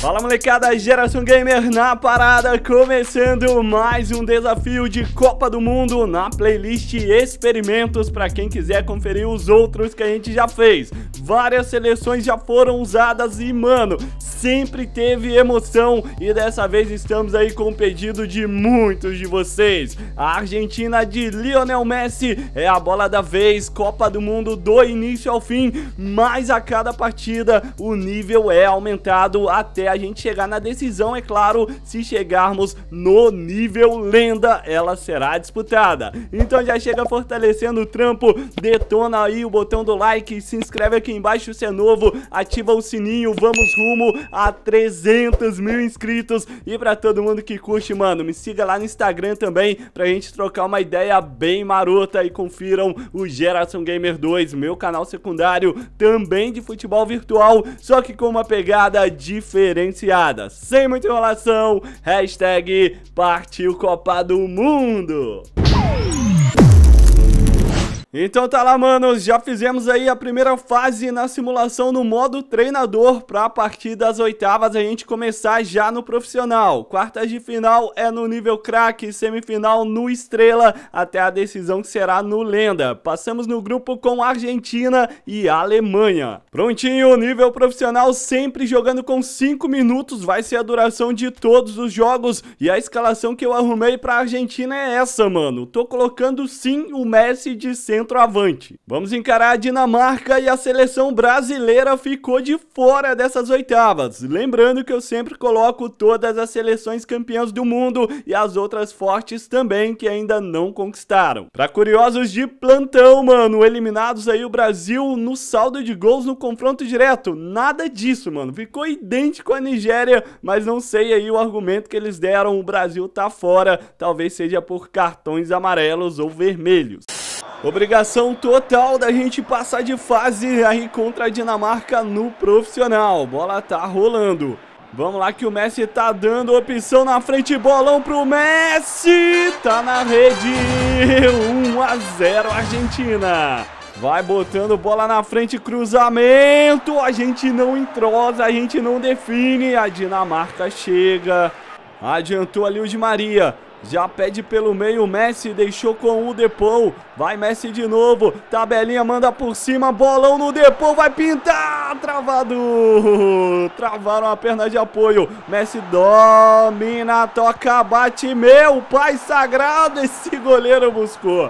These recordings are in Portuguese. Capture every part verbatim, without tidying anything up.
Fala molecada, Geração Gamer na parada, começando mais um desafio de Copa do Mundo na playlist Experimentos, para quem quiser conferir os outros que a gente já fez. Várias seleções já foram usadas e mano, sempre teve emoção e dessa vez estamos aí com o pedido de muitos de vocês. A Argentina de Lionel Messi é a bola da vez, Copa do Mundo do início ao fim, mas a cada partida o nível é aumentado até a gente chegar na decisão, é claro. Se chegarmos no nível lenda, ela será disputada. Então já chega fortalecendo o trampo, detona aí o botão do like, se inscreve aqui embaixo se é novo, ativa o sininho, vamos rumo a trezentos mil inscritos. E pra todo mundo que curte, mano, me siga lá no Instagram também, pra gente trocar uma ideia bem marota. E confiram o Geração Gamer dois, meu canal secundário, também de futebol virtual, só que com uma pegada diferenciada. Sem muita enrolação, hashtag partiu Copa do Mundo. Então tá lá, manos, já fizemos aí a primeira fase na simulação no modo treinador, pra partir das oitavas a gente começar já no profissional. Quartas de final é no nível craque, semifinal no estrela, até a decisão que será no lenda. Passamos no grupo com Argentina e Alemanha. Prontinho, nível profissional sempre jogando com cinco minutos, vai ser a duração de todos os jogos. E a escalação que eu arrumei pra Argentina é essa, mano. Tô colocando sim o Messi de centro centroavante. Vamos encarar a Dinamarca e a seleção brasileira ficou de fora dessas oitavas. Lembrando que eu sempre coloco todas as seleções campeãs do mundo e as outras fortes também que ainda não conquistaram. Para curiosos de plantão, mano, eliminados aí o Brasil no saldo de gols no confronto direto. Nada disso, mano. Ficou idêntico à Nigéria, mas não sei aí o argumento que eles deram. O Brasil tá fora, talvez seja por cartões amarelos ou vermelhos. Obrigação total da gente passar de fase aí contra a Dinamarca no profissional. Bola tá rolando. Vamos lá que o Messi tá dando opção na frente. Bolão pro Messi. Tá na rede. um a zero Argentina. Vai botando bola na frente, cruzamento. A gente não entrosa, a gente não define. A Dinamarca chega. Adiantou ali o Di Maria. Já pede pelo meio, Messi deixou com o Depou. Vai Messi de novo, tabelinha manda por cima, bolão no Depou, vai pintar, travado. Travaram a perna de apoio, Messi domina, toca, bate, meu pai sagrado, esse goleiro buscou.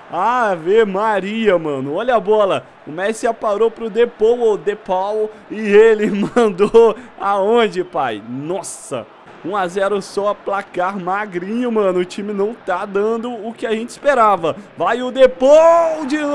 Ave Maria, mano, olha a bola. O Messi aparou pro Depou, ou Depou, e ele mandou aonde, pai? Nossa! um a zero só, placar magrinho, mano. O time não tá dando o que a gente esperava. Vai o Depou de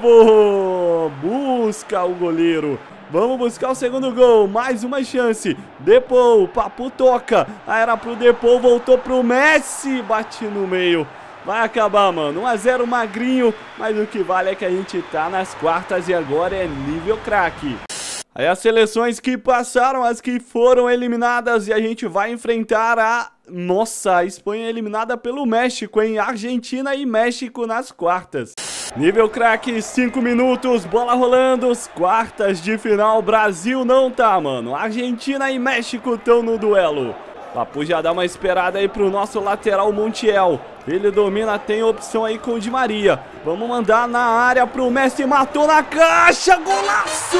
novo. Busca o goleiro. Vamos buscar o segundo gol. Mais uma chance. Depou, Papu toca. Aí era pro Depou, voltou pro Messi. Bate no meio. Vai acabar, mano. um a zero magrinho. Mas o que vale é que a gente tá nas quartas e agora é nível craque. Aí as seleções que passaram, as que foram eliminadas, e a gente vai enfrentar a... Nossa, a Espanha eliminada pelo México, hein? Argentina e México nas quartas. Nível craque, cinco minutos, bola rolando, as quartas de final, Brasil não tá, mano. Argentina e México estão no duelo. Papu já dá uma esperada aí pro nosso lateral Montiel. Ele domina, tem opção aí com o Di Maria. Vamos mandar na área pro Messi, matou na caixa, golaço!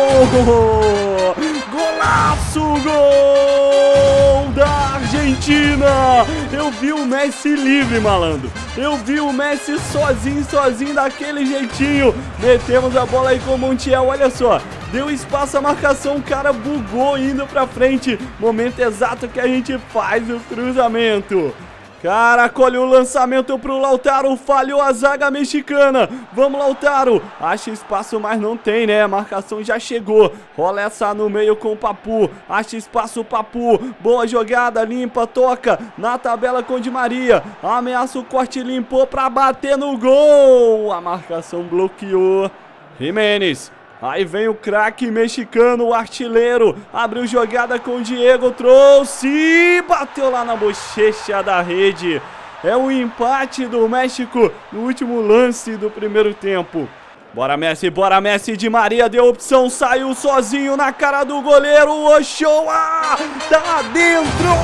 Golaço, gol da Argentina! Eu vi o Messi livre, malandro. Eu vi o Messi sozinho, sozinho, daquele jeitinho. Metemos a bola aí com o Montiel, olha só. Deu espaço à marcação, o cara bugou indo pra frente. Momento exato que a gente faz o cruzamento. Cara, colhe o lançamento pro Lautaro, falhou a zaga mexicana. Vamos, Lautaro. Acha espaço, mas não tem, né? A marcação já chegou. Rola essa no meio com o Papu. Acha espaço, Papu. Boa jogada, limpa, toca. Na tabela com o Di Maria. Ameaça o corte, limpou pra bater no gol. A marcação bloqueou. Jimenez. Aí vem o craque mexicano, o artilheiro. Abriu jogada com o Diego, trouxe, bateu lá na bochecha da rede. É o empate do México no último lance do primeiro tempo. Bora Messi, bora Messi, Di Maria deu opção, saiu sozinho na cara do goleiro, Ochoa, tá dentro,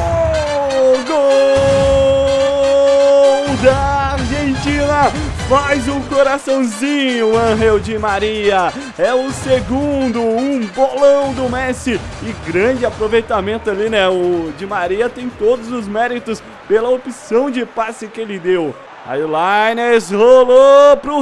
gol da Argentina, faz um coraçãozinho, Ángel Di Maria, é o segundo, um bolão do Messi, e grande aproveitamento ali, né, o Di Maria tem todos os méritos pela opção de passe que ele deu. Aí o Lainez rolou pro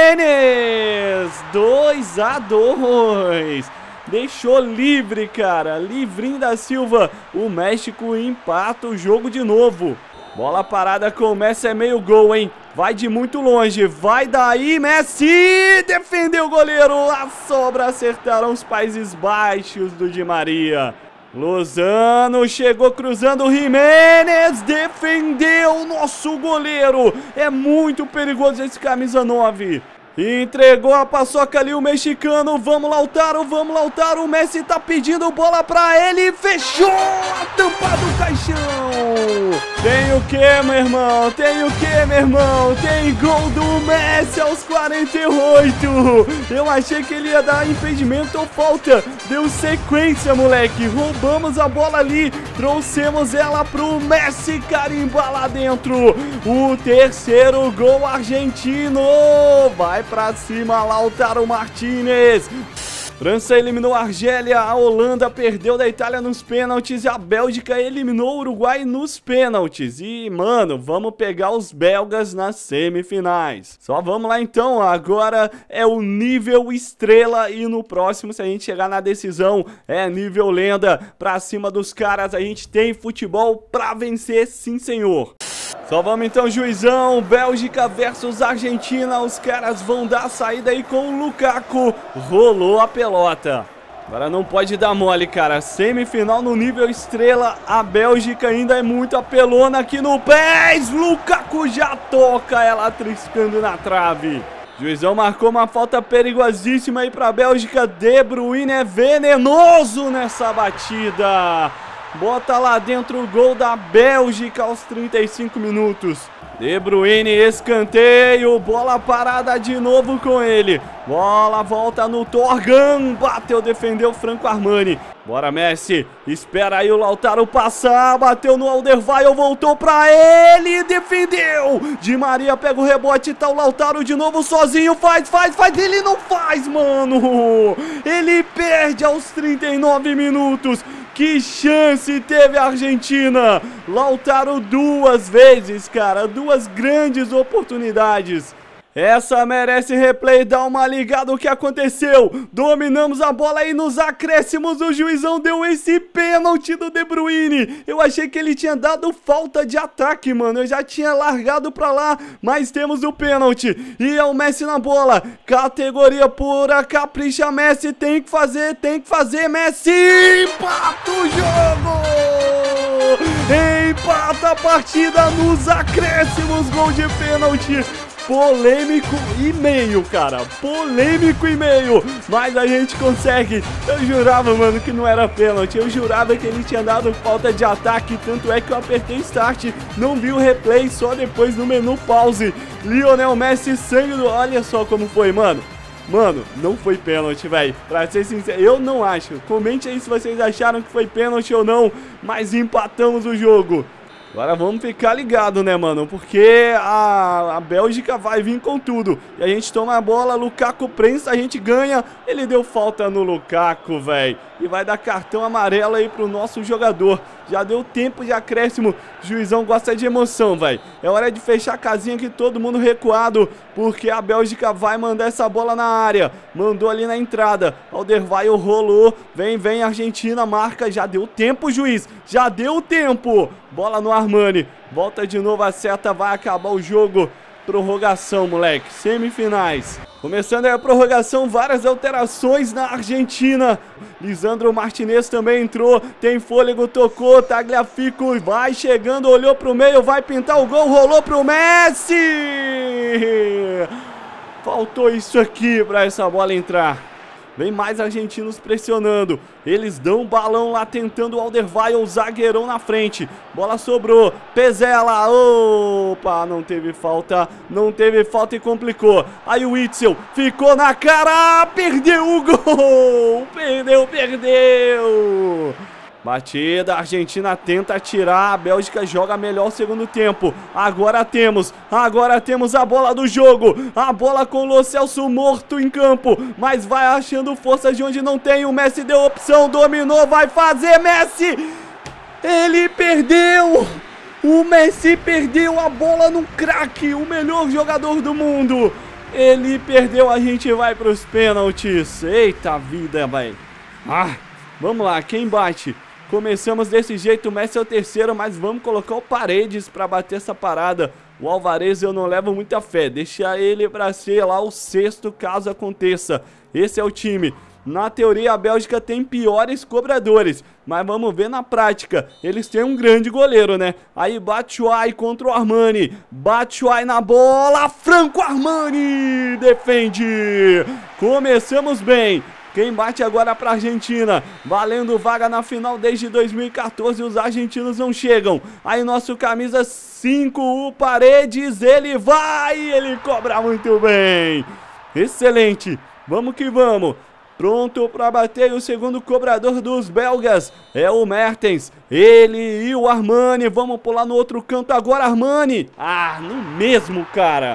Jiménez, dois a dois, deixou livre, cara, livrinho da Silva, o México empata o jogo de novo. Bola parada com o Messi, é meio gol, hein, vai de muito longe, vai daí Messi, defendeu o goleiro, a sobra acertaram os Países Baixos do Di Maria. Lozano chegou cruzando, o Jiménez defendeu o nosso goleiro, é muito perigoso esse camisa nove, entregou a paçoca ali o mexicano, vamos Lautaro, vamos Lautaro, o Messi tá pedindo bola pra ele, fechou a tampa do caixão, tem o que, meu irmão, tem o que, meu irmão, tem gol do Messi aos quarenta e oito, eu achei que ele ia dar impedimento ou falta, deu sequência, moleque, roubamos a bola ali, trouxemos ela pro Messi carimbar lá dentro, o terceiro gol argentino, vai pra cima, Lautaro Martinez. França eliminou a Argélia, a Holanda perdeu da Itália nos pênaltis e a Bélgica eliminou o Uruguai nos pênaltis. E, mano, vamos pegar os belgas nas semifinais. Só vamos lá então, agora é o nível estrela e no próximo, se a gente chegar na decisão, é nível lenda. Pra cima dos caras, a gente tem futebol pra vencer, sim senhor. Só vamos então, juizão, Bélgica versus Argentina, os caras vão dar a saída aí com o Lukaku, rolou a pelota. Agora não pode dar mole, cara, semifinal no nível estrela, a Bélgica ainda é muito apelona aqui no pés, Lukaku já toca ela triscando na trave. Juizão marcou uma falta perigosíssima aí pra Bélgica, De Bruyne é venenoso nessa batida. Bota lá dentro o gol da Bélgica aos trinta e cinco minutos. De Bruyne, escanteio, bola parada de novo com ele. Bola volta no Torgan, bateu, defendeu Franco Armani. Bora Messi, espera aí o Lautaro passar, bateu no Alderweireld, voltou pra ele, defendeu. Di Maria pega o rebote, tá o Lautaro de novo sozinho, faz, faz, faz, ele não faz, mano. Ele perde aos trinta e nove minutos. Que chance teve a Argentina! Lautaro duas vezes, cara, duas grandes oportunidades. Essa merece replay, dá uma ligada o que aconteceu. Dominamos a bola e nos acréscimos o juizão deu esse pênalti do De Bruyne. Eu achei que ele tinha dado falta de ataque, mano. Eu já tinha largado pra lá, mas temos o pênalti. E é o Messi na bola. Categoria pura, capricha Messi. Tem que fazer, tem que fazer, Messi. Empata o jogo! Empata a partida nos acréscimos, gol de pênalti. Polêmico e meio, cara, polêmico e meio, mas a gente consegue. Eu jurava, mano, que não era pênalti, eu jurava que ele tinha dado falta de ataque, tanto é que eu apertei start, não vi o replay, só depois no menu pause. Lionel Messi, sangue do... Olha só como foi, mano. Mano, não foi pênalti, velho. Pra ser sincero, eu não acho. Comente aí se vocês acharam que foi pênalti ou não, mas empatamos o jogo. Agora vamos ficar ligado, né, mano? Porque a, a Bélgica vai vir com tudo. E a gente toma a bola, Lukaku prensa, a gente ganha. Ele deu falta no Lukaku, velho. E vai dar cartão amarelo aí pro nosso jogador. Já deu tempo de acréscimo. O juizão gosta de emoção, velho. É hora de fechar a casinha aqui, todo mundo recuado. Porque a Bélgica vai mandar essa bola na área. Mandou ali na entrada. Alderweireld rolou. Vem, vem, Argentina, marca. Já deu tempo, juiz. Já deu tempo. Bola no Armani. Volta de novo a seta. Vai acabar o jogo. Prorrogação, moleque. Semifinais. Começando aí a prorrogação, várias alterações na Argentina. Lisandro Martinez também entrou, tem fôlego, tocou, Tagliafico vai chegando, olhou pro meio, vai pintar o gol, rolou pro Messi! Faltou isso aqui pra essa bola entrar. Vem mais argentinos pressionando. Eles dão um balão lá tentando o Alderweireld, o zagueirão na frente. Bola sobrou. Pezzella. Opa, não teve falta. Não teve falta e complicou. Aí o Witsel ficou na cara. Perdeu o gol. Perdeu, perdeu. Batida, a Argentina tenta atirar, a Bélgica joga melhor o segundo tempo. Agora temos, agora temos a bola do jogo. A bola com o Lo Celso morto em campo, mas vai achando força de onde não tem. O Messi deu opção, dominou, vai fazer, Messi! Ele perdeu! O Messi perdeu a bola no craque, o melhor jogador do mundo. Ele perdeu, a gente vai para os pênaltis. Eita vida, vai. Ah, vamos lá, quem bate? Começamos desse jeito, o Messi é o terceiro, mas vamos colocar o Paredes para bater essa parada. O Alvarez eu não levo muita fé, deixa ele para ser lá o sexto caso aconteça. Esse é o time. Na teoria a Bélgica tem piores cobradores, mas vamos ver na prática. Eles têm um grande goleiro, né? Aí Batshuayi contra o Armani. Batshuayi na bola, Franco Armani defende. Começamos bem. Quem bate agora para a Argentina, valendo vaga na final desde dois mil e quatorze, os argentinos não chegam. Aí nosso camisa cinco, o Paredes, ele vai, ele cobra muito bem. Excelente, vamos que vamos. Pronto para bater, o segundo cobrador dos belgas é o Mertens. Ele e o Armani, vamos pular no outro canto agora, Armani. Ah, no mesmo, cara.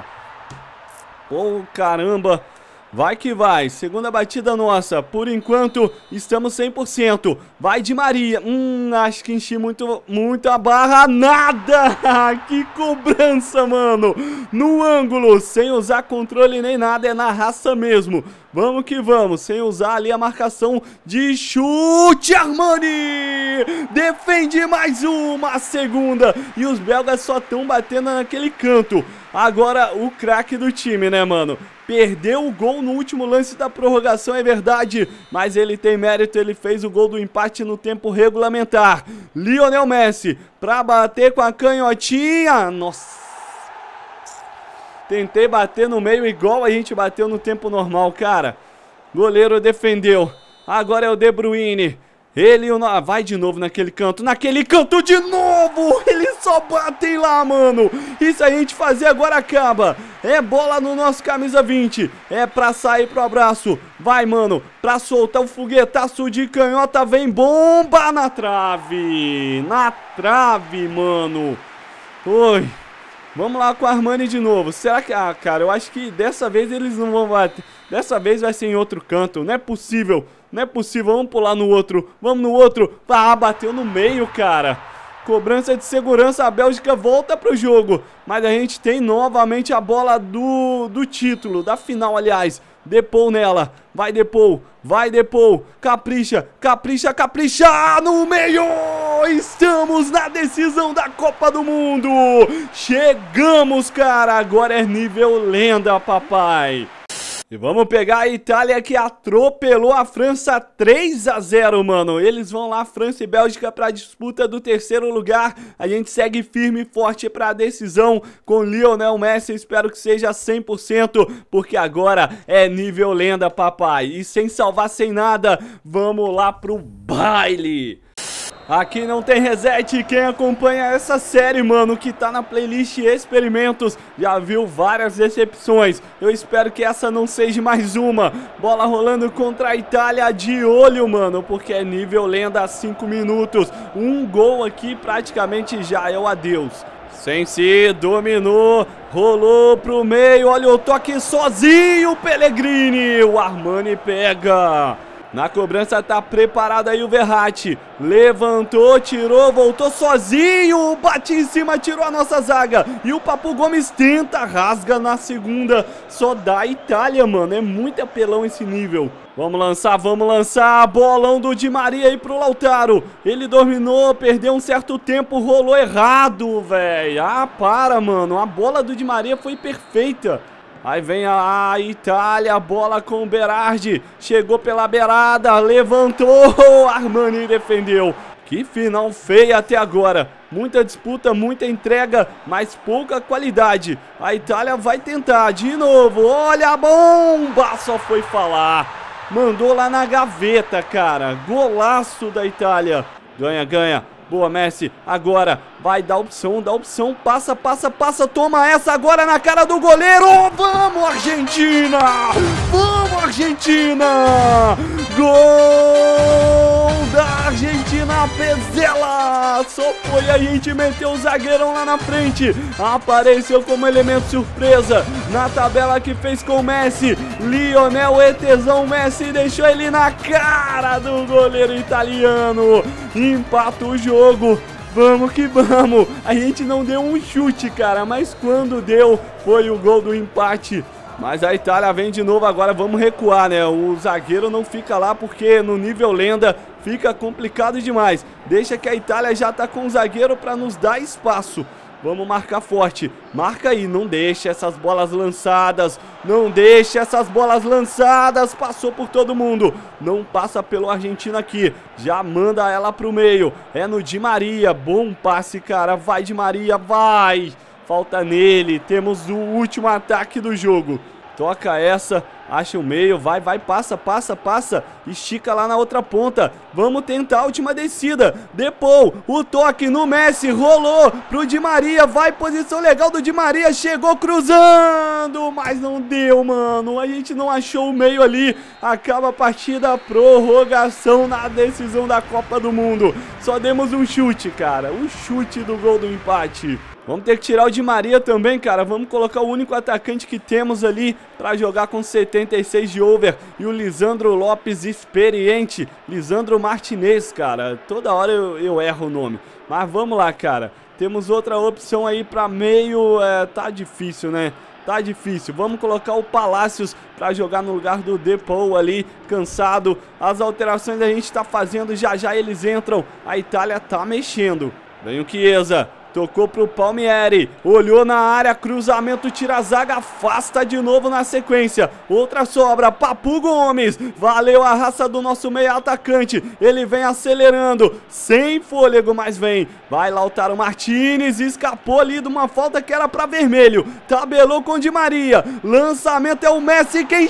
Oh, caramba. Vai que vai, segunda batida nossa, por enquanto estamos cem por cento, vai Di Maria, hum, acho que enchi muito, muito a barra, nada, que cobrança, mano, no ângulo, sem usar controle nem nada, é na raça mesmo, vamos que vamos, sem usar ali a marcação de chute, Armani, defende mais uma, segunda, e os belgas só estão batendo naquele canto. Agora o craque do time, né, mano? Perdeu o gol no último lance da prorrogação, é verdade, mas ele tem mérito, ele fez o gol do empate no tempo regulamentar. Lionel Messi, pra bater com a canhotinha, nossa. Tentei bater no meio igual a gente bateu no tempo normal, cara. Goleiro defendeu, agora é o De Bruyne. Ele vai de novo naquele canto, naquele canto de novo, eles só batem lá, mano. Isso a gente fazer agora acaba. É bola no nosso camisa vinte, é pra sair pro abraço. Vai, mano, pra soltar o foguetaço de canhota, vem bomba na trave. Na trave, mano. Oi. Vamos lá com o Armani de novo. Será que... Ah, cara, eu acho que dessa vez eles não vão bater. Dessa vez vai ser em outro canto. Não é possível. Não é possível. Vamos pular no outro. Vamos no outro. Ah, bateu no meio, cara. Cobrança de segurança. A Bélgica volta pro jogo. Mas a gente tem novamente a bola do, do título. Da final, aliás. Depou nela. Vai, Depou. Vai, Depou. Capricha. Capricha, capricha. No meio. Estamos na decisão da Copa do Mundo. Chegamos, cara. Agora é nível lenda, papai. E vamos pegar a Itália que atropelou a França três a zero, mano. Eles vão lá, França e Bélgica, para a disputa do terceiro lugar. A gente segue firme e forte para a decisão com Lionel Messi. Espero que seja cem por cento, porque agora é nível lenda, papai. E sem salvar, sem nada, vamos lá pro baile. Aqui não tem reset, quem acompanha essa série, mano, que tá na playlist Experimentos, já viu várias decepções. Eu espero que essa não seja mais uma. Bola rolando contra a Itália, de olho, mano, porque é nível lenda a cinco minutos. Um gol aqui praticamente já é o adeus. Sensi dominou, rolou pro meio, olha o toque sozinho, Pellegrini, o Armani pega. Na cobrança tá preparado aí o Verratti. Levantou, tirou, voltou sozinho. Bate em cima, tirou a nossa zaga. E o Papu Gomes tenta, rasga na segunda. Só dá a Itália, mano. É muito apelão esse nível. Vamos lançar, vamos lançar. Bolão do Di Maria aí pro Lautaro. Ele dominou, perdeu um certo tempo. Rolou errado, velho. Ah, para, mano. A bola do Di Maria foi perfeita. Aí vem a Itália, a bola com o Berardi, chegou pela beirada, levantou, Armani defendeu. Que final feia até agora, muita disputa, muita entrega, mas pouca qualidade. A Itália vai tentar de novo, olha a bomba, só foi falar. mandou lá na gaveta, cara. Golaço da Itália. Ganha, ganha. Boa, Messi. Agora vai dar opção, dá opção. Passa, passa, passa. Toma essa agora na cara do goleiro. Vamos, Argentina! Vamos, Argentina! Gol da Argentina, Pezzella! Só foi a gente meter o zagueirão lá na frente. Apareceu como elemento surpresa na tabela que fez com o Messi. Lionel Etezão Messi deixou ele na cara do goleiro italiano. Empata o jogo. Vamos que vamos. A gente não deu um chute, cara, mas quando deu, foi o gol do empate. Mas a Itália vem de novo agora, vamos recuar, né? O zagueiro não fica lá porque no nível lenda fica complicado demais. Deixa que a Itália já tá com o zagueiro para nos dar espaço. Vamos marcar forte. Marca aí, não deixa essas bolas lançadas. Não deixa essas bolas lançadas. Passou por todo mundo. Não passa pelo argentino aqui. Já manda ela pro meio. É no Di Maria. Bom passe, cara. Vai, Di Maria, vai. Falta nele. Temos o último ataque do jogo. Toca essa, acha o meio, vai, vai, passa, passa, passa, estica lá na outra ponta. Vamos tentar a última descida. Depou, o toque no Messi, rolou pro Di Maria, vai, posição legal do Di Maria, chegou cruzando, mas não deu, mano. A gente não achou o meio ali. Acaba a partida, prorrogação na decisão da Copa do Mundo. Só demos um chute, cara, o chute do gol do empate. Vamos ter que tirar o Di Maria também, cara. Vamos colocar o único atacante que temos ali para jogar com setenta e seis de over. E o Lisandro Lopes experiente. Lisandro Martinez, cara. Toda hora eu, eu erro o nome. Mas vamos lá, cara. Temos outra opção aí para meio. É, tá difícil, né? Tá difícil. Vamos colocar o Palácios para jogar no lugar do Depou ali, cansado. As alterações a gente tá fazendo. Já já eles entram. A Itália tá mexendo. Vem o Chiesa. Tocou pro Palmieri, olhou na área, cruzamento, tira a zaga, afasta de novo na sequência. Outra sobra, Papu Gomes, valeu a raça do nosso meio atacante. Ele vem acelerando, sem fôlego, mas vem. Vai Lautaro Martinez, escapou ali de uma falta que era pra vermelho. Tabelou com Di Maria, lançamento é o Messi quem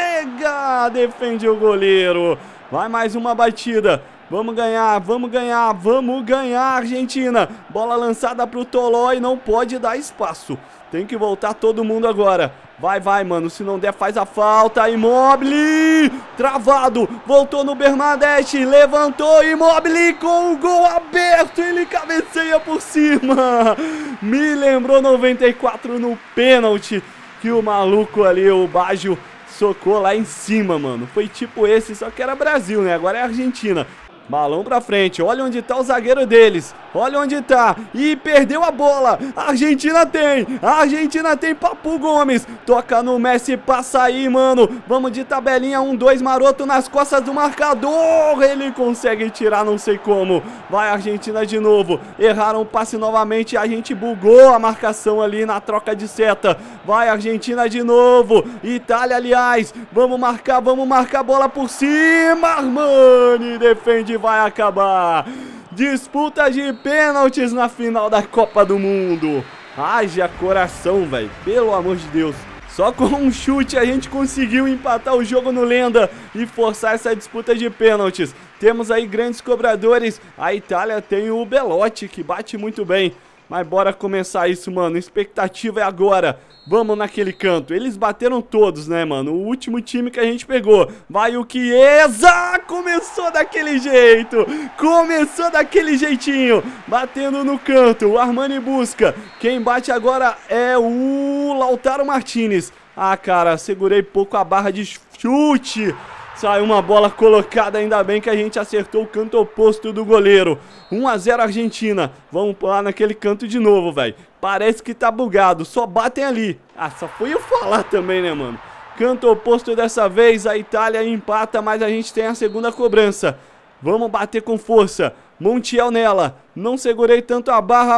chega, defende o goleiro. Vai mais uma batida. Vamos ganhar, vamos ganhar, vamos ganhar, Argentina. Bola lançada pro Tolói, não pode dar espaço. Tem que voltar todo mundo agora. Vai, vai, mano, se não der faz a falta. Immobile, travado, voltou no Bernadette, levantou, Immobile com o gol aberto, ele cabeceia por cima. Me lembrou noventa e quatro no pênalti, que o maluco ali, o Baggio, socou lá em cima, mano. Foi tipo esse, só que era Brasil, né? Agora é Argentina. Balão pra frente, olha onde tá o zagueiro deles. Olha onde tá, e perdeu a bola. A Argentina tem, a Argentina tem Papu Gomes. Toca no Messi, passa aí, mano. Vamos de tabelinha, um, dois, maroto nas costas do marcador. Ele consegue tirar, não sei como. Vai a Argentina de novo. Erraram o passe novamente, a gente bugou a marcação ali na troca de seta. Vai a Argentina de novo. Itália, aliás, vamos marcar, vamos marcar, bola por cima. Armani defende, vai acabar. Disputa de pênaltis na final da Copa do Mundo. Haja coração, velho. Pelo amor de Deus. Só com um chute a gente conseguiu empatar o jogo no Lenda e forçar essa disputa de pênaltis. Temos aí grandes cobradores. A Itália tem o Belotti, que bate muito bem. Mas bora começar isso, mano. Expectativa é agora. Vamos naquele canto. Eles bateram todos, né, mano? O último time que a gente pegou. Vai o Chiesa! Começou daquele jeito. Começou daquele jeitinho. Batendo no canto. O Armani busca. Quem bate agora é o Lautaro Martinez. Ah, cara, segurei pouco a barra de chute. Saiu uma bola colocada, ainda bem que a gente acertou o canto oposto do goleiro. um a zero Argentina. Vamos lá naquele canto de novo, velho. Parece que tá bugado, só batem ali. Ah, só fui eu falar também, né, mano? Canto oposto dessa vez, a Itália empata, mas a gente tem a segunda cobrança. Vamos bater com força. Montiel nela. Não segurei tanto a barra.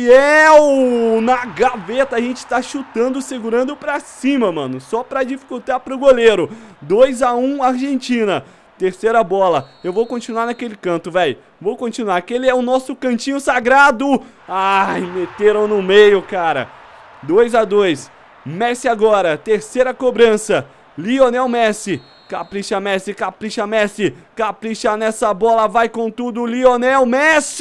Montiel na gaveta. A gente tá chutando, segurando pra cima, mano. Só pra dificultar pro goleiro. dois a um Argentina. Terceira bola. Eu vou continuar naquele canto, velho. Vou continuar. Aquele é o nosso cantinho sagrado. Ai, meteram no meio, cara. dois a dois. Messi agora. Terceira cobrança. Lionel Messi. Capricha Messi, capricha Messi, capricha nessa bola, vai com tudo, Lionel Messi!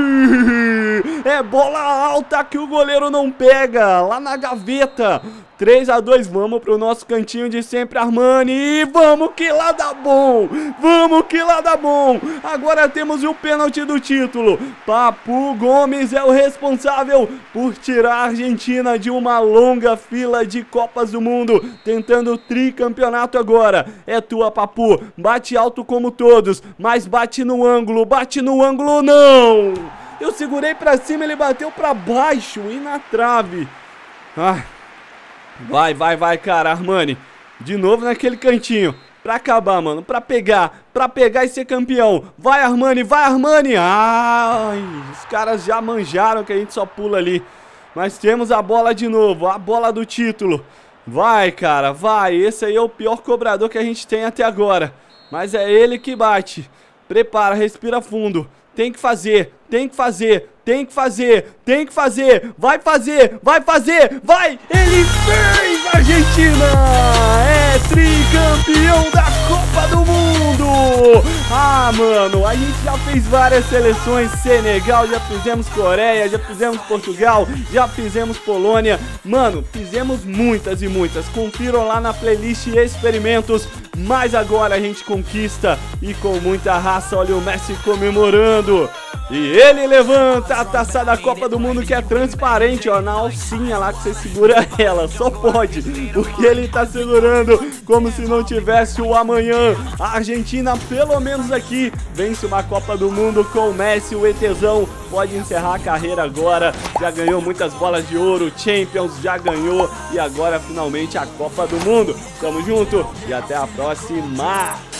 É bola alta que o goleiro não pega, lá na gaveta. três a dois, vamos pro nosso cantinho de sempre, Armani, e vamos que lá dá bom, vamos que lá dá bom. Agora temos o pênalti do título. Papu Gomes é o responsável por tirar a Argentina de uma longa fila de Copas do Mundo, tentando o tricampeonato agora. É tua, Papu, bate alto como todos, mas bate no ângulo, bate no ângulo, não! Eu segurei pra cima, ele bateu pra baixo e na trave. Ah... Vai, vai, vai, cara, Armani. De novo naquele cantinho. Pra acabar, mano, pra pegar. Pra pegar e ser campeão. Vai, Armani, vai, Armani. Ai, os caras já manjaram que a gente só pula ali. Mas temos a bola de novo, a bola do título. Vai, cara, vai. Esse aí é o pior cobrador que a gente tem até agora. Mas é ele que bate. Prepara, respira fundo. Tem que fazer, tem que fazer, tem que fazer, tem que fazer, vai fazer, vai fazer, vai! Ele fez, Argentina! É tricampeão da Copa do Mundo! Ah, mano, a gente já fez várias seleções, Senegal, já fizemos Coreia, já fizemos Portugal, já fizemos Polônia. Mano, fizemos muitas e muitas, confiram lá na playlist Experimentos. Mas agora a gente conquista e com muita raça, olha o Messi comemorando. E ele levanta a taça da Copa do Mundo que é transparente, ó, na alcinha lá que você segura ela, só pode, porque ele tá segurando como se não tivesse o amanhã. A Argentina, pelo menos aqui, vence uma Copa do Mundo com o Messi, o ETzão, pode encerrar a carreira agora, já ganhou muitas bolas de ouro, Champions já ganhou e agora finalmente a Copa do Mundo. Tamo junto e até a próxima!